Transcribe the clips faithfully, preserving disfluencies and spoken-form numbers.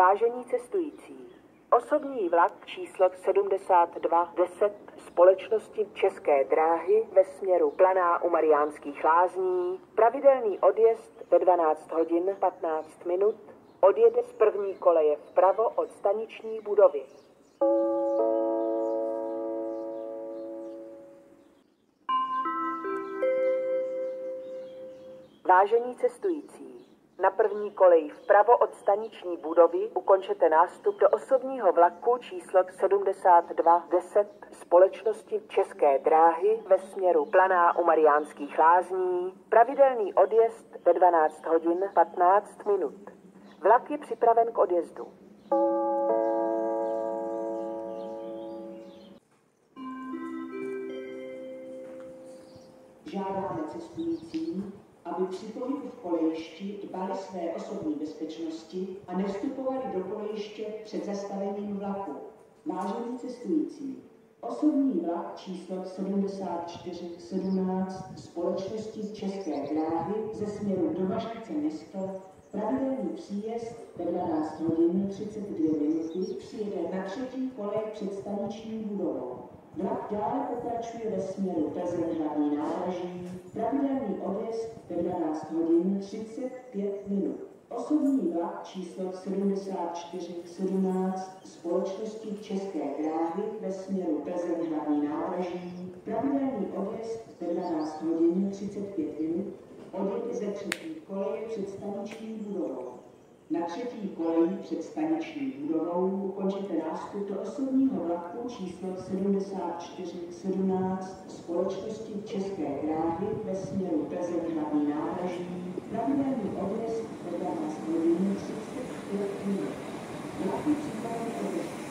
Vážení cestující, osobní vlak číslo sedmdesát dva deset společnosti České dráhy ve směru Planá u Mariánských Lázní, pravidelný odjezd ve dvanáct hodin patnáct minut, odjede z první koleje vpravo od staniční budovy. Vážení cestující, na první koleji vpravo od staniční budovy ukončete nástup do osobního vlaku číslo sedmdesát dva deset společnosti České dráhy ve směru Planá u Mariánských Lázní, pravidelný odjezd ve dvanáct hodin patnáct minut. Vlak je připraven k odjezdu. Žádáme cestující, aby při pohybu v kolejišti dbali své osobní bezpečnosti a nevstupovali do kolejiště před zastavením vlaku. Vážení cestující, osobní vlak číslo sedmdesát čtyři sedmnáct společnosti České dráhy ze směru Domažlice město, pravidelný příjezd ve dvanáct hodin třicet dvě minuty přijede na třetí kolej před staniční budovou. Vlak dále pokračuje ve směru Plzeň hlavní nádraží, pravidelný odjezd ve dvanáct hodin třicet pět minut. Osobní vlak číslo sedmdesát čtyři sedmnáct společnosti České dráhy ve směru Plzeň hlavní nádraží, pravidelný odjezd ve dvanáct hodin třicet pět minut, odjede ze třetí koleje před staniční budovou. Na třetí koleji před staniční budovou ukončíte nástup do osobního vlaku číslo sedmdesát čtyři sedmnáct společnosti České dráhy ve směru Plzeň hlavní nádraží, pravidelný odjezd ve dvanáct hodin třicet pět minut. Vlak je připraven k odjezdu.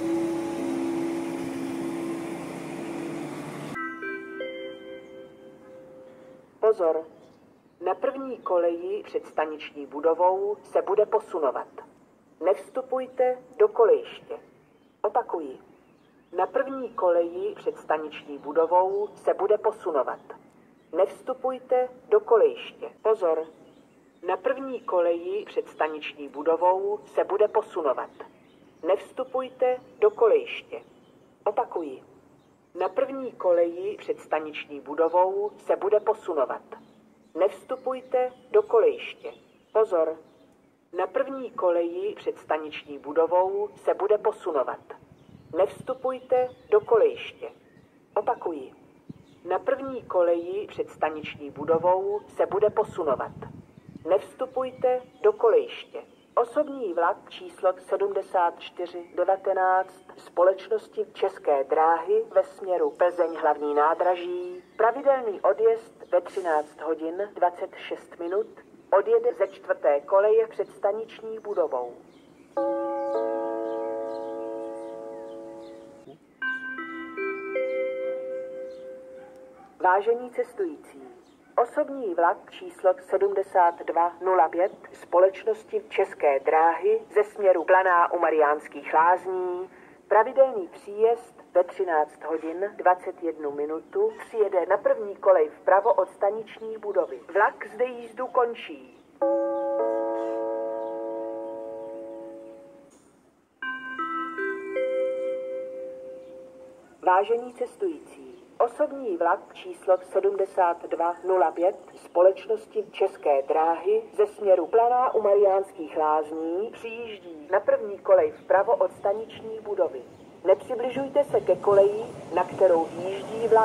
Pozor! Na první koleji před staniční budovou se bude posunovat. Nevstupujte do kolejiště. Opakuji. Na první koleji před staniční budovou se bude posunovat. Nevstupujte do kolejiště. Pozor. Na první koleji před staniční budovou se bude posunovat. Nevstupujte do kolejiště. Opakuji. Na první koleji před staniční budovou se bude posunovat. Nevstupujte do kolejiště. Pozor. Na první koleji před staniční budovou se bude posunovat. Nevstupujte do kolejiště. Opakuji. Na první koleji před staniční budovou se bude posunovat. Nevstupujte do kolejiště. Osobní vlak číslo sedmdesát čtyři devatenáct společnosti České dráhy ve směru Plzeň hlavní nádraží, pravidelný odjezd ve třináct hodin dvacet šest minut, odjede ze čtvrté koleje před staniční budovou. Vážení cestující, osobní vlak číslo sedmdesát dva nula pět společnosti České dráhy ze směru Planá u Mariánských Lázní, pravidelný příjezd ve třináct hodin dvacet jedna minutu přijede na první kolej vpravo od staniční budovy. Vlak zde jízdu končí. Vážení cestující, osobní vlak číslo sedmdesát dva nula pět společnosti České dráhy ze směru Planá u Mariánských Lázní přijíždí na první kolej vpravo od staniční budovy. Nepřibližujte se ke koleji, na kterou výjíždí vlak.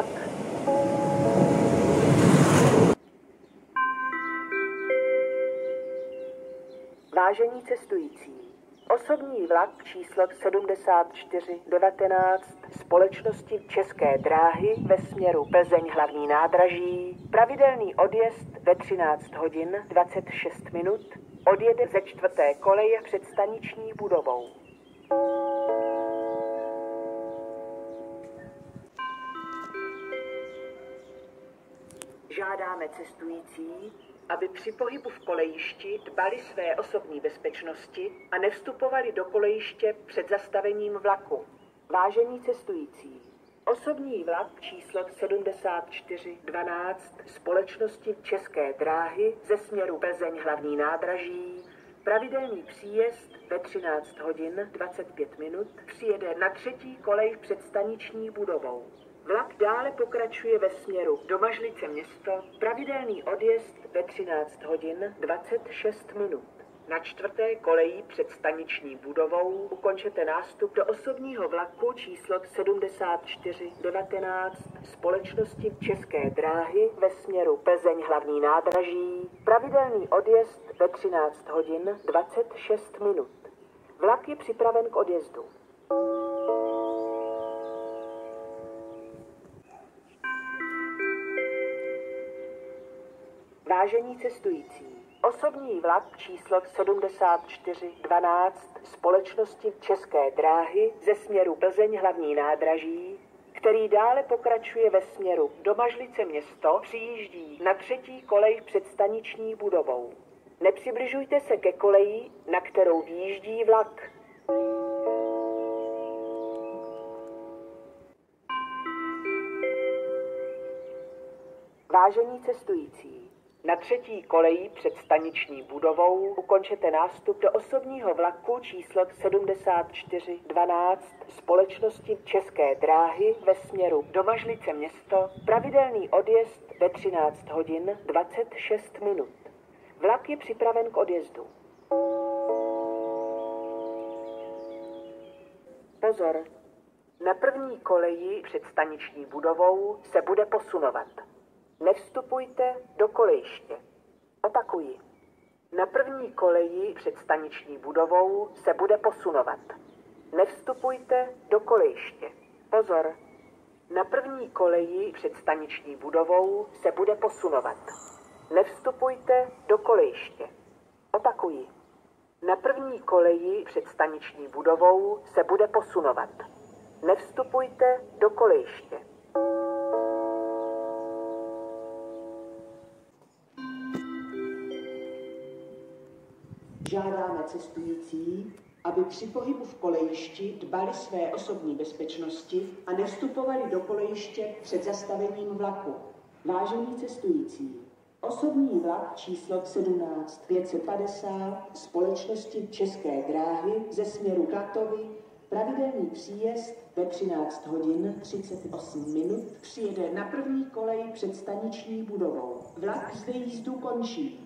Vážení cestující, osobní vlak číslo sedmdesát čtyři devatenáct společnosti České dráhy ve směru Plzeň hlavní nádraží, pravidelný odjezd ve třináct hodin dvacet šest minut, odjede ze čtvrté koleje před staniční budovou. Žádáme cestující, aby při pohybu v kolejišti dbali své osobní bezpečnosti a nevstupovali do kolejiště před zastavením vlaku. Vážení cestující, osobní vlak číslo sedmdesát čtyři dvanáct společnosti České dráhy ze směru Plzeň hlavní nádraží, Pravidelný příjezd ve třináct hodin dvacet pět minut přijede na třetí kolej před staniční budovou. Vlak dále pokračuje ve směru Domažlice město, pravidelný odjezd ve třináct hodin dvacet šest minut. Na čtvrté koleji před staniční budovou ukončete nástup do osobního vlaku číslo sedmdesát čtyři devatenáct společnosti České dráhy ve směru Plzeň hlavní nádraží, pravidelný odjezd ve třináct hodin dvacet šest minut. Vlak je připraven k odjezdu. Vážení cestující, osobní vlak číslo sedmdesát čtyři dvanáct společnosti České dráhy ze směru Plzeň hlavní nádraží, který dále pokračuje ve směru Domažlice město, přijíždí na třetí kolej před staniční budovou. Nepřibližujte se ke koleji, na kterou výjíždí vlak. Vážení cestující, na třetí koleji před staniční budovou ukončete nástup do osobního vlaku číslo sedmdesát čtyři dvanáct společnosti České dráhy ve směru Domažlice město, pravidelný odjezd ve třináct hodin dvacet šest minut. Vlak je připraven k odjezdu. Pozor! Na první koleji před staniční budovou se bude posunovat. Nevstupujte do kolejiště. Opakuji. Na první koleji před staniční budovou se bude posunovat. Nevstupujte do kolejiště. Pozor. Na první koleji před staniční budovou se bude posunovat. Nevstupujte do kolejiště. Opakuji. Na první koleji před staniční budovou se bude posunovat. Nevstupujte do kolejiště. Žádáme cestující, aby při pohybu v kolejišti dbali své osobní bezpečnosti a nevstupovali do kolejiště před zastavením vlaku. Vážení cestující, osobní vlak číslo sedmnáct pět set padesát společnosti České dráhy ze směru Klatovy, pravidelný příjezd ve třináct hodin třicet osm minut přijede na první kolej před staniční budovou. Vlak zde jízdu končí.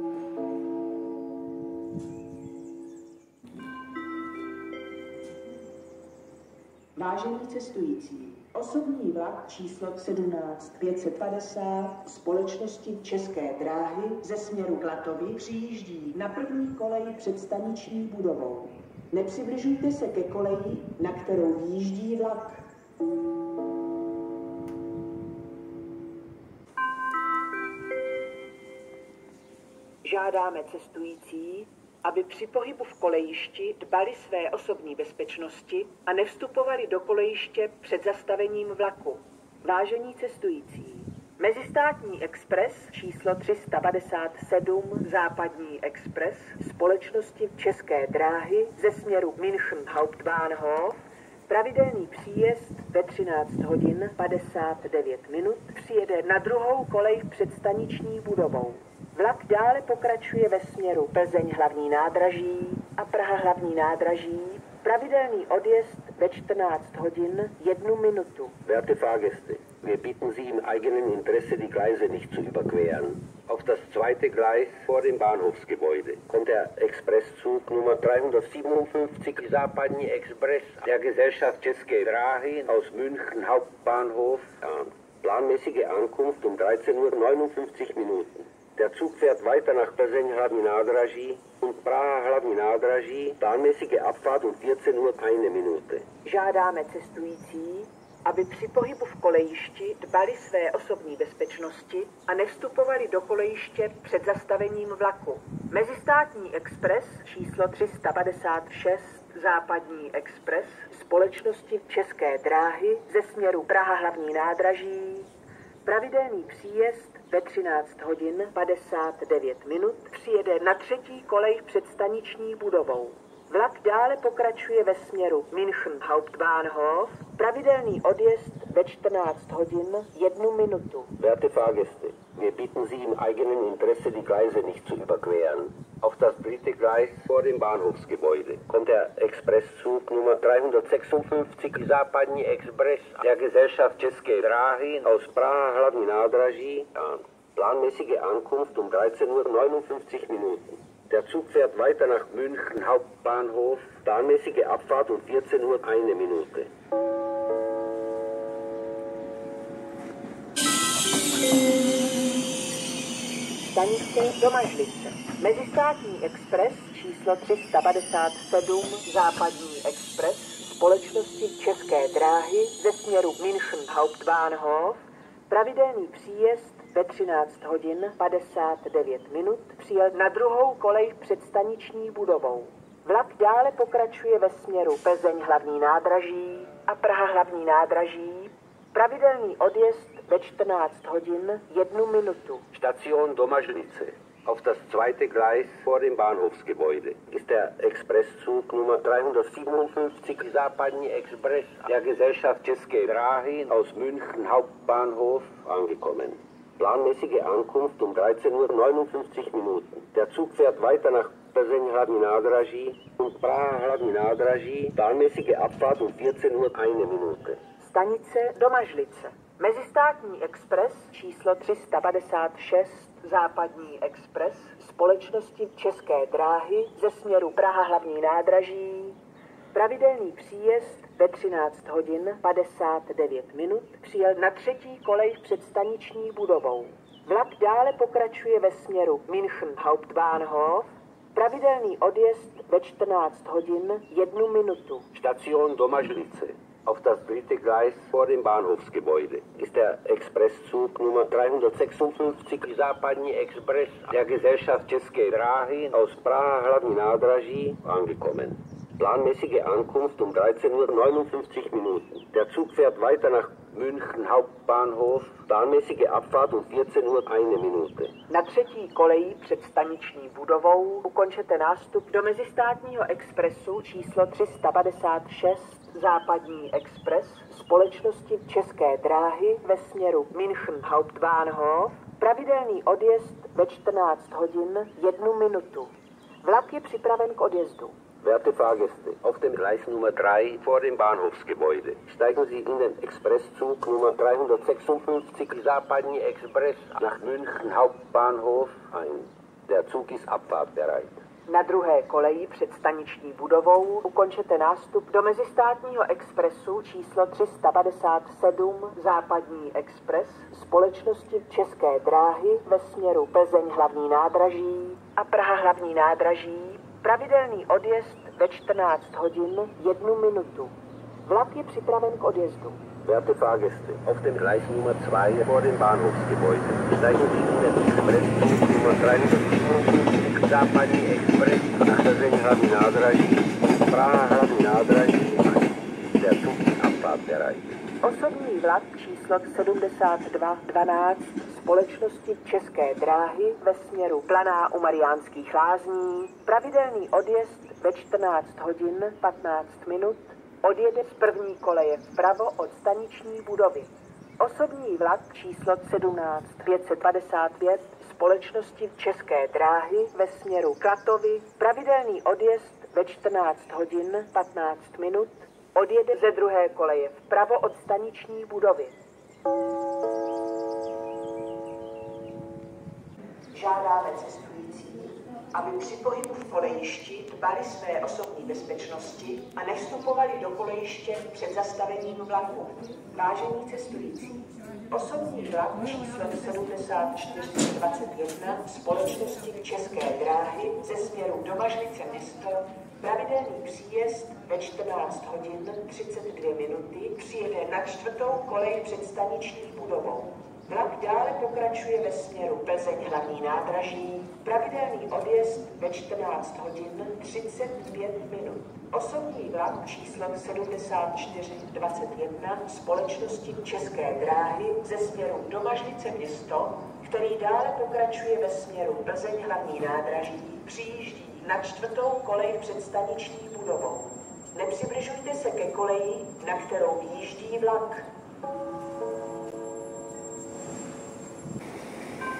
Vážení cestující, osobní vlak číslo sedmnáct pět set padesát společnosti České dráhy ze směru Klatovy přijíždí na první kolej před staniční budovou. Nepřibližujte se ke koleji, na kterou výjíždí vlak. Žádáme cestující, aby při pohybu v kolejišti dbali své osobní bezpečnosti a nevstupovali do kolejiště před zastavením vlaku. Vážení cestující, Mezistátní expres číslo tři sta padesát sedm Západní expres společnosti České dráhy ze směru München Hauptbahnhof, pravidelný příjezd ve třináct hodin padesát devět minut přijede na druhou kolej před staniční budovou. Vlak dále pokračuje ve směru Plzeň hlavní nádraží a Praha hlavní nádraží, pravidelný odjezd ve čtrnáct hodin jednu minutu. Werte Fahrgäste, wir bitten Sie im eigenen Interesse, die Gleise nicht zu überqueren. Auf das zweite Gleis vor dem Bahnhofsgebäude kommt der Expresszug Nummer dreihundertsiebenundfünfzig Západní Express der Gesellschaft České dráhy aus München Hauptbahnhof an. Planmäßige Ankunft um dreizehn Uhr neunundfünfzig Minuten. Der Zug fährt weiter nach Plzeň hlavní nádraží und Praha hlavní nádraží, planmäßige Abfahrt um vierzehn Uhr eine Minute. Žádáme cestující, aby při pohybu v kolejišti dbali své osobní bezpečnosti a nevstupovali do kolejiště před zastavením vlaku. Mezistátní expres číslo tři sta padesát šest Západní expres společnosti České dráhy ze směru Praha hlavní nádraží, pravidelný příjezd ve třináct hodin padesát devět minut přijede na třetí kolej před staniční budovou. Vlak dále pokračuje ve směru München Hauptbahnhof, pravidelný odjezd ve čtrnáct hodin jednu minutu. Werte Fahrgäste, Wir bitten Sie im eigenen Interesse, die Gleise nicht zu überqueren. Auf das dritte Gleis vor dem Bahnhofsgebäude kommt der Expresszug Nummer dreihundertsechsundfünfzig Západní Express der Gesellschaft České dráhy aus Praha hlavní nádraží an. Planmäßige Ankunft um dreizehn Uhr neunundfünfzig Minuten. Der Zug fährt weiter nach München Hauptbahnhof. Planmäßige Abfahrt um vierzehn Uhr eine Minute. Stanice Domažlice. Mezistátní expres číslo tři sta padesát sedm Západní expres společnosti České dráhy ze směru München Hauptbahnhof. Pravidelný příjezd ve třináct hodin padesát devět minut přijel na druhou kolej před staniční budovou. Vlak dále pokračuje ve směru Plzeň hlavní nádraží a Praha hlavní nádraží. Pravidelný odjezd ve čtrnáct hodin jednu minutu. Station Domažlice. Auf das zweite Gleis vor dem Bahnhofsgebäude ist der Expresszug Nummer dreihundertsiebenundfünfzig Západní Express der Gesellschaft České dráhy aus München Hauptbahnhof angekommen. Planmäßige Ankunft um dreizehn Uhr neunundfünfzig Minuten. Der Zug fährt weiter nach Plzeň hlavní nádraží und Praha hlavní nádraží. Planmäßige Abfahrt um vierzehn Uhr eine Minute. Stanice Domažlice. Mezistátní expres číslo tři sta padesát šest Západní expres společnosti České dráhy ze směru Praha hlavní nádraží. Pravidelný příjezd ve třináct hodin padesát devět minut přijel na třetí kolej před staniční budovou. Vlak dále pokračuje ve směru München Hauptbahnhof. Pravidelný odjezd ve čtrnáct hodin jednu minutu. Station Domažlice. Auf das dritte Gleis vor dem Bahnhofsgebäude ist der Expresszug Nummer dreihundertsechsundfünfzig Západní Express der Gesellschaft České dráhy aus Praha hlavní nádraží angekommen. Planmäßige Ankunft um dreizehn Uhr neunundfünfzig Minuten. Der Zug fährt weiter nach München Hauptbahnhof. Planmäßige Abfahrt um vierzehn Uhr eine Minute. Na třetí koleji před staniční budovou ukončete nástup do mezistátního expresu číslo tři sta padesát šest Západní expres společnosti České dráhy ve směru München Hauptbahnhof. Pravidelný odjezd ve čtrnáct hodin jednu minutu. Vlak je připraven k odjezdu. Werte Fahrgäste, auf dem Gleis Nummer drei vor dem Bahnhofsgebäude steigen Sie in den Expresszug Nummer dreihundertsechsundfünfzig Západní Express nach München Hauptbahnhof ein. Der Zug ist abfahrtbereit. Na druhé koleji před staniční budovou ukončete nástup do mezistátního expresu číslo tři sta padesát sedm Západní expres společnosti České dráhy ve směru Plzeň hlavní nádraží a Praha hlavní nádraží. Pravidelný odjezd ve čtrnáct hodin jednu minutu. Vlak je připraven k odjezdu. Werte Fahrgäste, auf dem Gleis Nummer zwei vor dem Bahnhofsgebäude steigen Sie in den Expresszug Nummer dreihundertsiebenundfünfzig Západní Express nach Plzeň hlavní nádraží, Praha hlavní nádraží. Der Zug ist abfahrtbereit. Osobní vlak číslo sedmdesát dva dvanáct společnosti České dráhy ve směru Planá u Mariánských Lázní. Pravidelný odjezd ve čtrnáct hodin patnáct minut. Odjede z první koleje vpravo od staniční budovy. Osobní vlak číslo sedmnáct pět set padesát pět společnosti České dráhy ve směru Klatovy. Pravidelný odjezd ve čtrnáct hodin patnáct minut. Odjede ze druhé koleje vpravo od staniční budovy. Žádáme cestující, aby při pohybu v kolejišti dbali své osobní bezpečnosti a nevstupovali do kolejiště před zastavením vlaku. Vážení cestující, osobní vlak číslo sedmdesát čtyři dvacet jedna společnosti České dráhy ze směru Domažlice město, pravidelný příjezd ve čtrnáct hodin třicet dvě minuty přijede na čtvrtou kolej před staniční budovou. Vlak dále pokračuje ve směru Plzeň hlavní nádraží, pravidelný odjezd ve čtrnáct hodin třicet pět minut. Osobní vlak číslo sedmdesát čtyři dvacet jedna společnosti České dráhy ze směru Domažlice město, který dále pokračuje ve směru Plzeň hlavní nádraží, přijíždí na čtvrtou kolej před staniční budovou. Nepřibližujte se ke koleji, na kterou výjíždí vlak.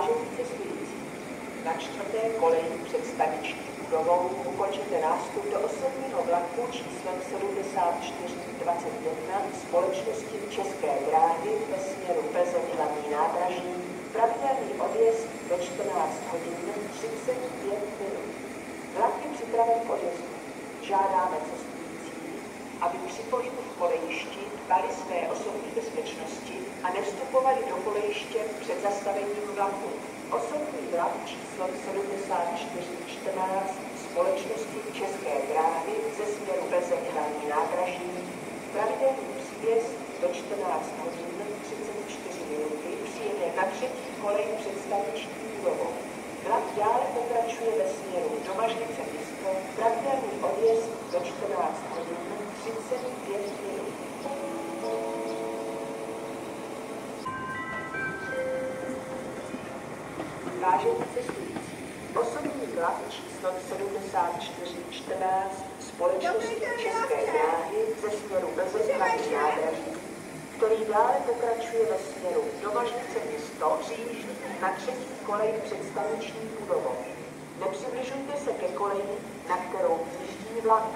Vážení cestující, na čtvrté koleji před staniční budovou ukončete nástup do osobního vlaku číslem sedmdesát čtyři dvacet jedna společnosti České dráhy ve směru Plzeň hlavní nádraží, pravidelný odjezd do čtrnáct hodin třicet pět minut. Vlak je připraven k odjezdu. Žádáme cestující, aby při pohybu v kolejišti dbali své osobní bezpečnosti a nevstupovali do kolejiště před zastavením vlaku. Osobní vlak číslem sedmdesát čtyři čtrnáct společnosti České dráhy ze směru Plzeň hlavní nádraží, pravidelný příjezd do čtrnáct hodin třicet čtyři minuty přijede na třetí kolej před staniční budovou. Vlak dále pokračuje ve směru Domažlice město, pravidelný odjezd do čtrnáct hodin třicet pět minut. Vážení cestující, osobní vlak číslem sedmdesát čtyři čtrnáct společnosti České dráhy ze směru Plzeň hlavní nádraží, který dále pokračuje ve směru Domažlice město, přijíždí na třetí kolej před staniční budovou. Nepřibližujte se ke koleji, na kterou jíždí vlak.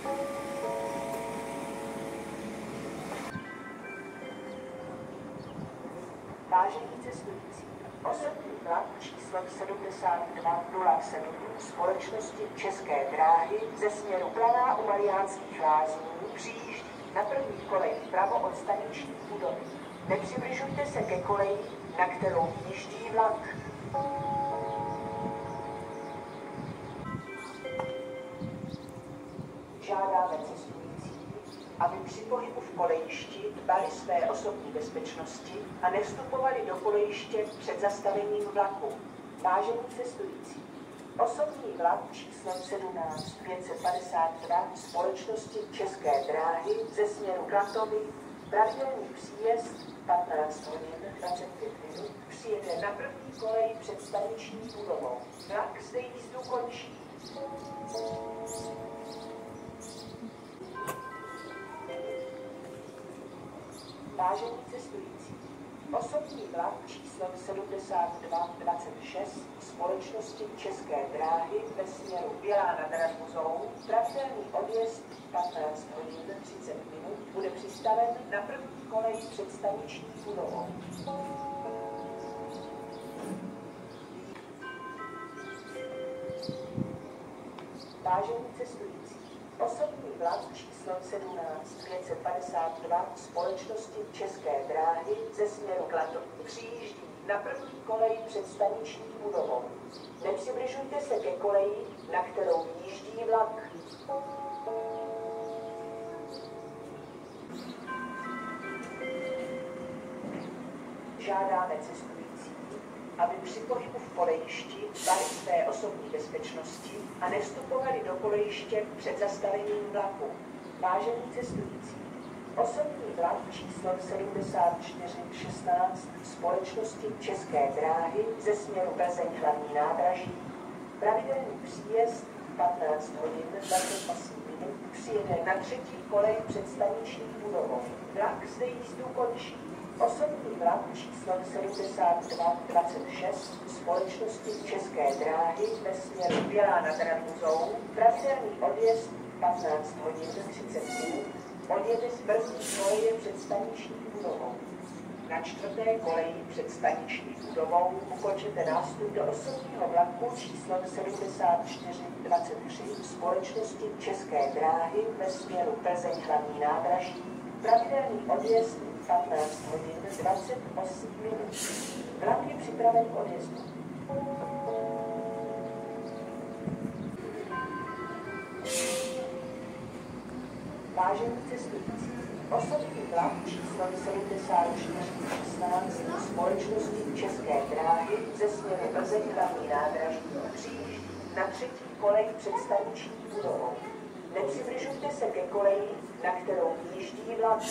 Vážení cestující, osobní vlak číslem sedmdesát dva nula sedm společnosti České dráhy ze směru Planá u Mariánských Lázní přijíždí na první kolej vpravo od staniční budovy. Nepřibližujte se ke koleji, na kterou jíždí vlak. Žádáme cestující, aby při pohybu v kolejišti dbali své osobní bezpečnosti a nevstupovali do kolejiště před zastavením vlaku. Vážení cestující, osobní vlak číslem sedmnáct pět set padesát dva společnosti České dráhy ze směru Klatovy, pravidelný příjezd patnáct hodin dvacet pět minut přijede na první kolej před staniční budovou. Vlak zde jízdu končí. Vážení cestující, osobní vlak číslem sedmdesát dva dvacet šest společnosti České dráhy ve směru Bělá nad Radmuzou, pravidelný odjezd patnáct hodin třicet minut bude přistaven na první kolej před staniční budovou. Vážení cestující, osobní vlak číslem sedmnáct pět set padesát dva společnosti České dráhy ze směru Klatov přijíždí na první kolej před staniční budovou. Nepřibližujte se ke koleji, na kterou jíždí vlak. Žádáme cestující, aby při pohybu v kolejišti dbali své osobní bezpečnosti a nevstupovali do kolejiště před zastavením vlaku. Vážení cestující, osobní vlak číslem sedmdesát čtyři šestnáct společnosti České dráhy ze směru Plzeň hlavní nádraží, pravidelný příjezd patnáct hodin dvacet osm minut přijede na třetí kolej před staniční budovou. Vlak zde jízdu končí. Osobní vlak číslem sedmdesát dva dvacet šest společnosti České dráhy ve směru Bělá nad Radmuzou, pravidelný odjezd patnáct hodin třicet minut, odjede z první koleje před staniční budovou. Na čtvrté koleji před staniční budovou ukončete nástup do osobního vlaku číslem sedmdesát čtyři dvacet tři společnosti České dráhy ve směru Plzeň hlavní nádraží, pravidelný odjezd patnáct hodin dvacet osm minut. Vlak je připraven k odjezdu. Vážení cestující, osobní vlak číslem sedmdesát čtyři šestnáct společnosti České dráhy ze směru Plzeň hlavní nádraží přijíždí na třetí kolej před staniční budovou. Nepřibližujte se ke koleji, na kterou jíždí vlak.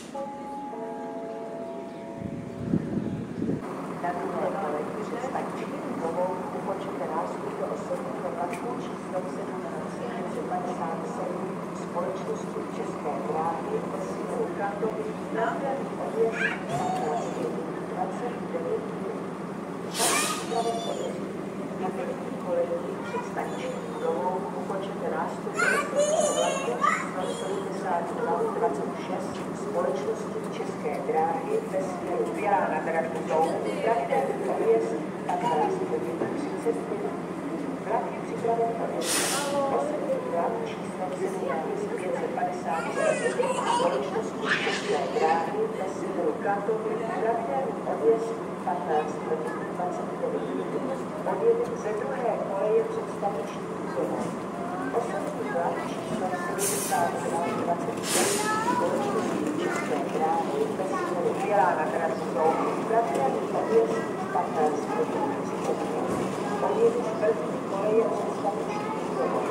Na druhé koleji před staniční budovou ukončete nástup do osobního vlaku číslem sedmnáct pět set padesát sedm společnosti České dráhy ve směru Klatovy, náhradní odjezd patnáct hodin dvacet devět minut. připraven k odjezdu. Na první koleji před staniční budovou ukončete nástup do vlaku číslo sedmdesát dva dvacet šest společnosti České dráhy ve směru Bělá nad Radbuzou, pravidelný odjezd patnáct hodin třicet minut. Vlak je připraven k odjezdu. Osobní vlak číslo sedmnáct pět set padesát sedm společnosti České dráhy ve směru Klatovy, pravidelný odjezd patnáct hodin dvacet devět minut. Odjede ze druhé koleje před staniční budovou. Osobní vlak číslo sedmdesát dva dvacet šest společnosti České dráhy ve směru Bělá nad Radbuzou, pravidelný odjezd patnáct hodin třicet minut. Odjede z první koleje před staniční budovou.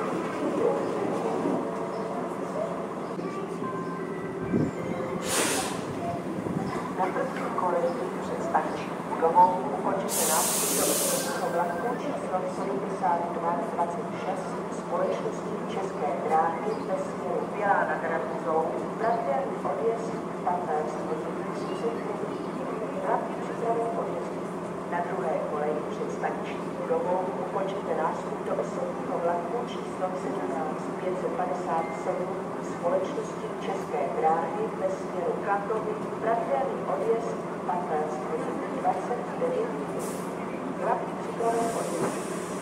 Na první koleji před staniční budovou ukončíte nástup do osobního vlaku číslo sedmdesát dva dvacet šest společnosti České dráhy ve směru Bělá nad Radbuzou, pravidelný odjezd patnáct hodin třicet minut. Vlak je připraven k odjezdu. Na druhé koleji před staniční budovou ukončíte nástup do osobního vlaku číslo sedmnáct pět set padesát sedm společnosti České dráhy ve směru Klatovy, pravidelný odjezd patnáct hodin dvacet devět minut. Vlak je připraven k odjezdu.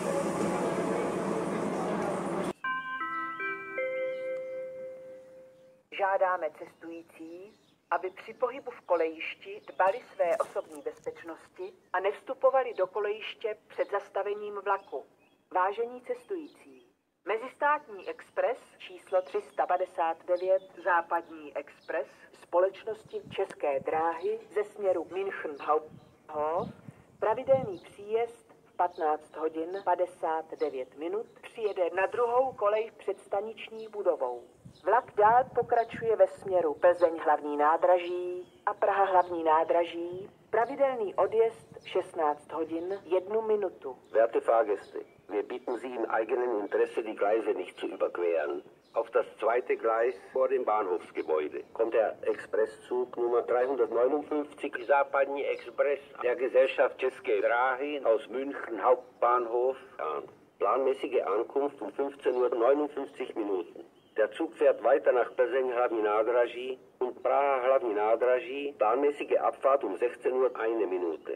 Žádáme cestující, aby při pohybu v kolejišti dbali své osobní bezpečnosti a nevstupovali do kolejiště před zastavením vlaku. Vážení cestující, Mezistátní expres číslo tři sta padesát devět Západní expres společnosti České dráhy ze směru München Hauptbahnhof, pravidelný příjezd v patnáct hodin padesát devět minut, přijede na druhou kolej před staniční budovou. Vlak dál pokračuje ve směru Plzeň hlavní nádraží a Praha hlavní nádraží, pravidelný odjezd šestnáct hodin jednu minutu. Werte Fahrgäste, wir bitten Sie im eigenen Interesse, die Gleise nicht zu überqueren. Auf das zweite Gleis vor dem Bahnhofsgebäude kommt der Expresszug Nummer dreihundertneunundfünfzig Západní Express der Gesellschaft České dráhy aus München Hauptbahnhof an. Planmäßige Ankunft um fünfzehn Uhr neunundfünfzig Minuten. Der Zug fährt weiter nach Plzeň hlavní nádraží und Praha hlavní nádraží, planmäßige Abfahrt um sechzehn Uhr eine Minute.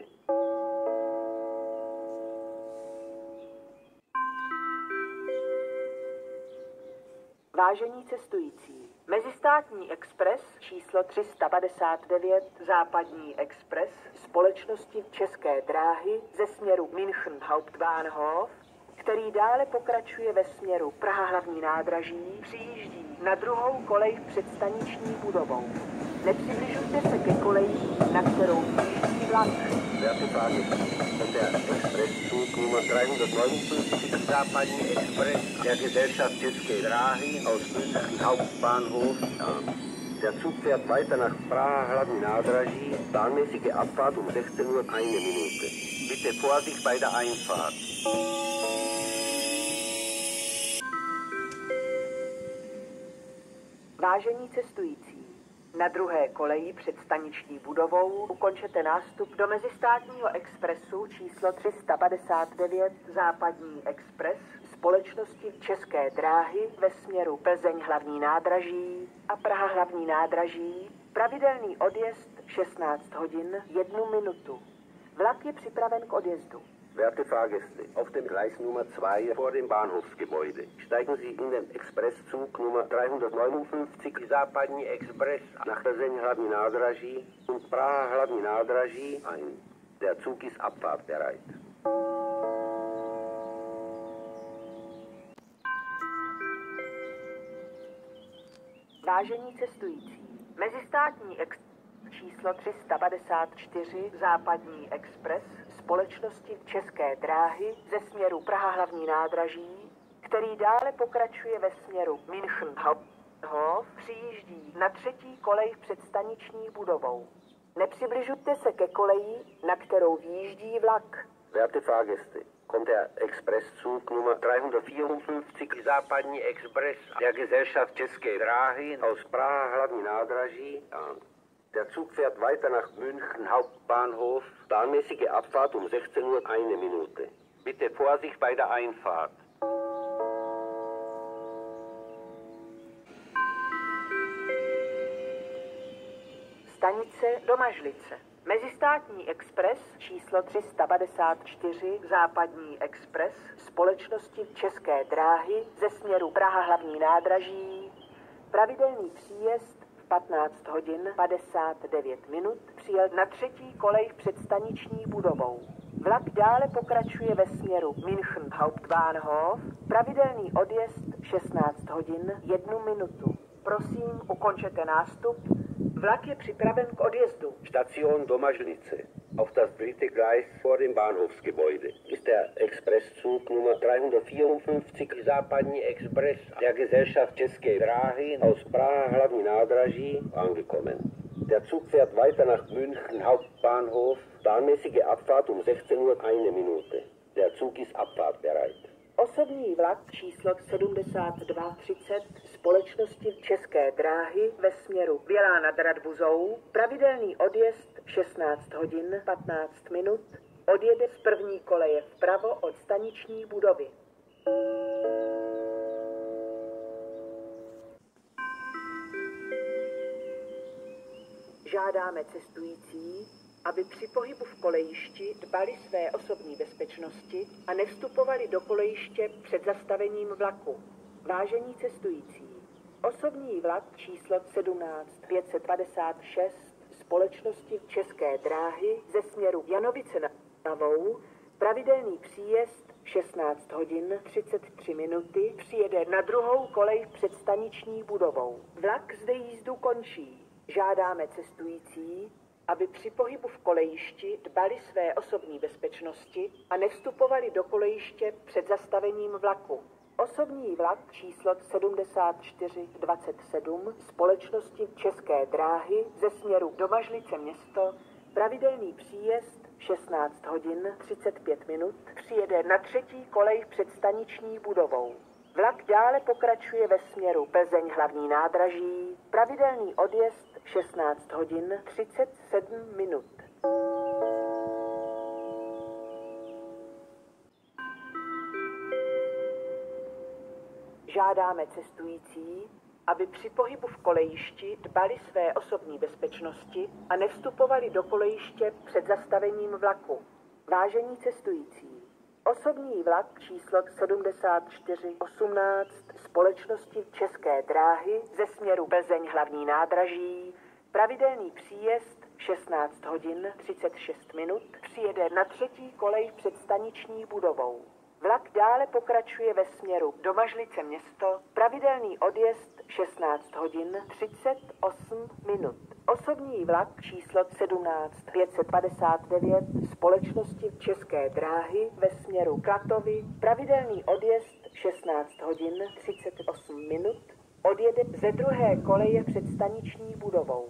Vážení cestující, Mezistátní expres číslo tři sta padesát devět Západní expres společnosti České dráhy ze směru München Hauptbahnhof, který dále pokračuje ve směru Praha hlavní nádraží, přijíždí na druhou kolej před staniční budovou. Nepřibližujte se ke koleji, na kterou přijíždí vlak. Werte Fahrgäste, kommt der Expresszug Nummer dreihundertneunundfünfzig Západní Express der Gesellschaft České dráhy aus München Hauptbahnhof an. Der Zug fährt weiter nach Praha hlavní nádraží, planmäßige Abfahrt um sechzehn Uhr eine Minute. Bitte Vorsicht bei der Einfahrt. Vážení cestující, na druhé koleji před staniční budovou ukončete nástup do Mezistátního expresu číslo tři sta padesát devět Západní expres společnosti České dráhy ve směru Plzeň hlavní nádraží a Praha hlavní nádraží, pravidelný odjezd šestnáct hodin jednu minutu. Vlak je připraven k odjezdu. Werte Fahrgäste, auf dem Gleis Nummer zwei vor dem Bahnhofsgebäude steigen Sie in den Expresszug Nummer dreihundertneunundfünfzig Západní Express nach Plzeň hlavní nádraží und Praha hlavní nádraží ein. Der Zug ist abfahrtbereit. Vážení cestující, Mezistátní expres číslo tři sta padesát čtyři Západní expres společnosti České dráhy ze směru Praha hlavní nádraží, který dále pokračuje ve směru München Hauptbahnhof, přijíždí na třetí kolej před staniční budovou. Nepřibližujte se ke koleji, na kterou výjíždí vlak. Werte Fahrgäste, kommt der Expresszug Nummer dreihundertvierundfünfzig Západní Express der Gesellschaft České dráhy aus Praha hlavní nádraží an. Der Zug fährt weiter nach München Hauptbahnhof. Planmäßige Abfahrt um sechzehn Uhr eine Minute. Bitte Vorsicht bei der Einfahrt. Stanice Domažlice. Mezistátní expres číslo tři sta padesát čtyři, Západní expres společnosti České dráhy ze směru Praha hlavní nádraží. Pravidelný příjezd v patnáct hodin padesát devět minut přijel na třetí kolej před staniční budovou. Vlak dále pokračuje ve směru München Hauptbahnhof. Pravidelný odjezd šestnáct hodin jednu minutu. Prosím, ukončete nástup. Vlak je připraven k odjezdu. Station Domažlice. Auf das dritte Gleis vor dem Bahnhofsgebäude ist der Expresszug Nummer dreihundertvierundfünfzig Západní Express der Gesellschaft České dráhy aus Praha hlavní nádraží angekommen. Der Zug fährt weiter nach München Hauptbahnhof. Planmäßige Abfahrt um sechzehn Uhr eine Minute. Der Zug ist abfahrtbereit. Osobní vlak číslo sedmdesát dva třicet společnosti České dráhy ve směru Bělá nad Radbuzou. Pravidelný odjezd šestnáct hodin patnáct minut. Odjede z první koleje vpravo od staniční budovy. Žádáme cestující, aby při pohybu v kolejišti dbali své osobní bezpečnosti a nevstupovali do kolejiště před zastavením vlaku. Vážení cestující, osobní vlak číslo sedmnáct pět set padesát šest společnosti České dráhy ze směru Janovice nad Vltavou, pravidelný příjezd šestnáct hodin třicet tři minuty, přijede na druhou kolej před staniční budovou. Vlak zde jízdu končí. Žádáme cestující, aby při pohybu v kolejišti dbali své osobní bezpečnosti a nevstupovali do kolejiště před zastavením vlaku. Osobní vlak číslo sedmdesát čtyři dvacet sedm společnosti České dráhy ze směru Domažlice město, pravidelný příjezd šestnáct hodin třicet pět minut, přijede na třetí kolej před staniční budovou. Vlak dále pokračuje ve směru Plzeň hlavní nádraží, pravidelný odjezd šestnáct hodin třicet sedm minut. Žádáme cestující, aby při pohybu v kolejišti dbali své osobní bezpečnosti a nevstupovali do kolejiště před zastavením vlaku. Vážení cestující, osobní vlak číslo sedmdesát čtyři osmnáct společnosti České dráhy ze směru Plzeň hlavní nádraží, pravidelný příjezd šestnáct hodin třicet šest minut, přijede na třetí kolej před staniční budovou. Vlak dále pokračuje ve směru Domažlice město, pravidelný odjezd šestnáct hodin třicet osm minut. Osobní vlak číslo sedmnáct pět set padesát devět společnosti České dráhy ve směru Klatovy, pravidelný odjezd šestnáct hodin třicet osm minut, odjede ze druhé koleje před staniční budovou.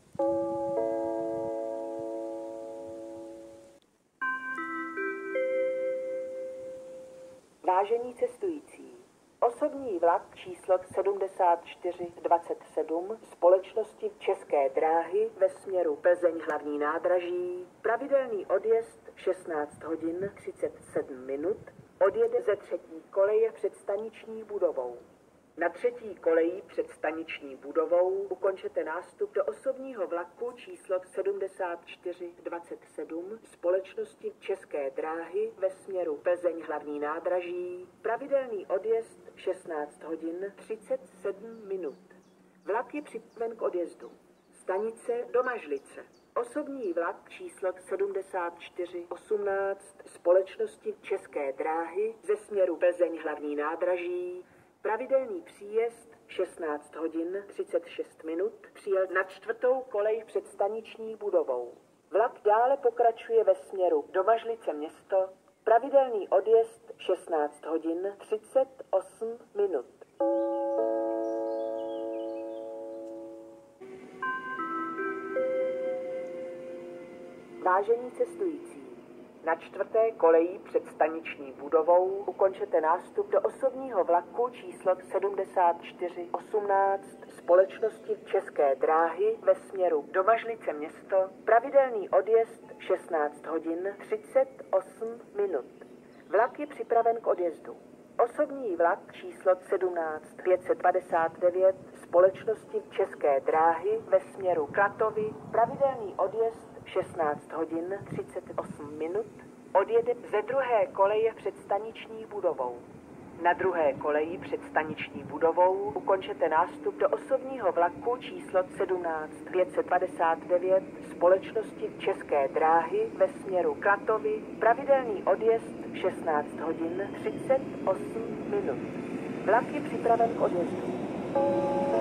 Vážení cestující, osobní vlak číslo sedmdesát čtyři dvacet sedm společnosti České dráhy ve směru Plzeň hlavní nádraží, pravidelný odjezd šestnáct hodin třicet sedm minut, odjede ze třetí koleje před staniční budovou. Na třetí koleji před staniční budovou ukončete nástup do osobního vlaku číslo sedmdesát čtyři dvacet sedm společnosti České dráhy ve směru Plzeň hlavní nádraží, pravidelný odjezd šestnáct hodin třicet sedm minut. Vlak je připraven k odjezdu. Stanice Domažlice. Osobní vlak číslo sedmdesát čtyři osmnáct společnosti České dráhy ze směru Plzeň hlavní nádraží, pravidelný příjezd šestnáct hodin třicet šest minut, přijel na čtvrtou kolej před staniční budovou. Vlak dále pokračuje ve směru Domažlice město, pravidelný odjezd šestnáct hodin třicet osm minut. Vážení cestující, Na čtvrté koleji před staniční budovou ukončete nástup do osobního vlaku číslo sedmdesát čtyři osmnáct společnosti České dráhy ve směru Domažlice město, pravidelný odjezd šestnáct hodin třicet osm minut. Vlak je připraven k odjezdu. Osobní vlak číslo sedmnáct pět set padesát devět společnosti České dráhy ve směru Klatovy, pravidelný odjezd šestnáct hodin třicet osm minut, odjede ze druhé koleje před staniční budovou. Na druhé koleji před staniční budovou ukončete nástup do osobního vlaku číslo sedmnáct pět set padesát devět společnosti České dráhy ve směru Klatovy, pravidelný odjezd šestnáct hodin třicet osm minut. Vlak je připraven k odjezdu.